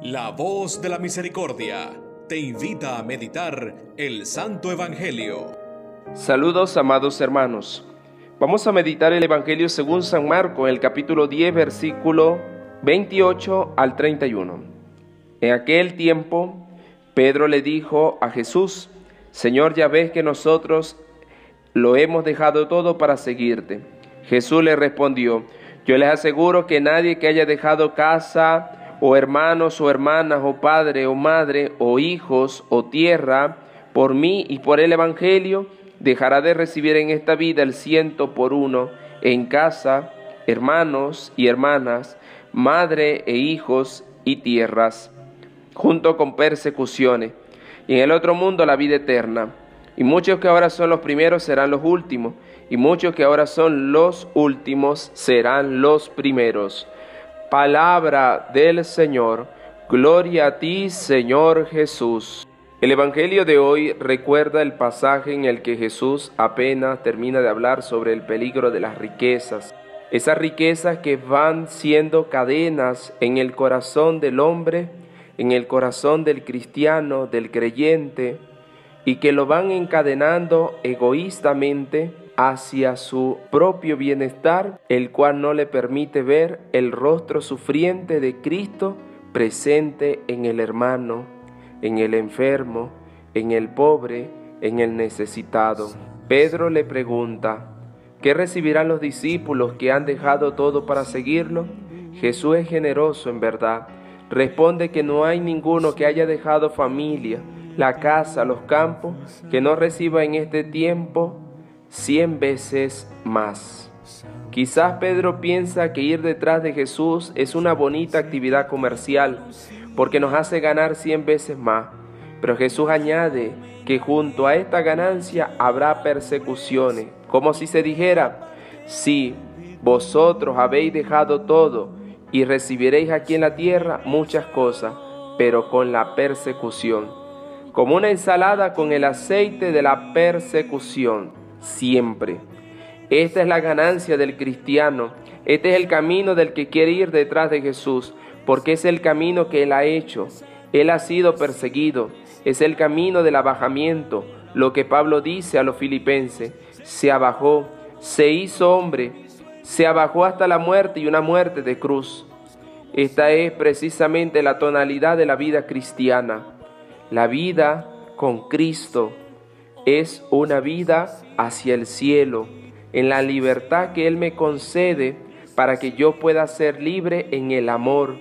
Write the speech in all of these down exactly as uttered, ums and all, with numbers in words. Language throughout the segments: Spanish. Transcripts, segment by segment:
La voz de la misericordia te invita a meditar el Santo Evangelio. Saludos, amados hermanos. Vamos a meditar el Evangelio según San Marcos, en el capítulo diez, versículo veintiocho al treinta y uno. En aquel tiempo, Pedro le dijo a Jesús: Señor, ya ves que nosotros lo hemos dejado todo para seguirte. Jesús le respondió: Yo les aseguro que nadie que haya dejado casa, o hermanos, o hermanas, o padre, o madre, o hijos, o tierra, por mí y por el Evangelio, dejará de recibir en esta vida el ciento por uno en casa, hermanos y hermanas, madre e hijos y tierras, junto con persecuciones, y en el otro mundo la vida eterna. Y muchos que ahora son los primeros serán los últimos, y muchos que ahora son los últimos serán los primeros. Palabra del Señor. Gloria a ti, Señor Jesús. El Evangelio de hoy recuerda el pasaje en el que Jesús apenas termina de hablar sobre el peligro de las riquezas. Esas riquezas que van siendo cadenas en el corazón del hombre, en el corazón del cristiano, del creyente, y que lo van encadenando egoístamente hacia su propio bienestar, el cual no le permite ver el rostro sufriente de Cristo presente en el hermano, en el enfermo, en el pobre, en el necesitado. Pedro le pregunta: ¿qué recibirán los discípulos que han dejado todo para seguirlo? Jesús es generoso en verdad. Responde que no hay ninguno que haya dejado familia, la casa, los campos, que no reciba en este tiempo cien veces más. Quizás Pedro piensa que ir detrás de Jesús es una bonita actividad comercial, porque nos hace ganar cien veces más. Pero Jesús añade que junto a esta ganancia habrá persecuciones, como si se dijera: sí, vosotros habéis dejado todo y recibiréis aquí en la tierra muchas cosas, pero con la persecución, como una ensalada con el aceite de la persecución. Siempre. Esta es la ganancia del cristiano. Este es el camino del que quiere ir detrás de Jesús, porque es el camino que Él ha hecho. Él ha sido perseguido. Es el camino del abajamiento. Lo que Pablo dice a los filipenses: se abajó, se hizo hombre, se abajó hasta la muerte, y una muerte de cruz. Esta es precisamente la tonalidad de la vida cristiana. La vida con Cristo es una vida hacia el cielo, en la libertad que Él me concede para que yo pueda ser libre en el amor,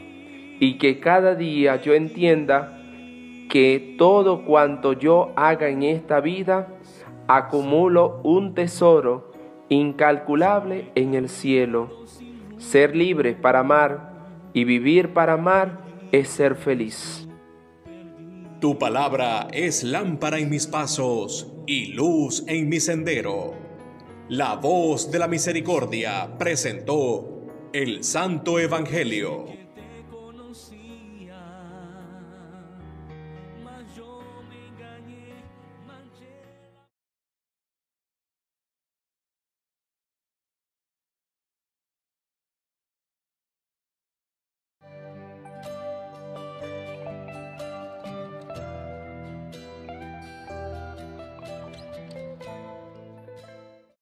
y que cada día yo entienda que todo cuanto yo haga en esta vida, acumulo un tesoro incalculable en el cielo. Ser libre para amar y vivir para amar es ser feliz. Tu palabra es lámpara en mis pasos y luz en mi sendero. La voz de la misericordia presentó el Santo Evangelio.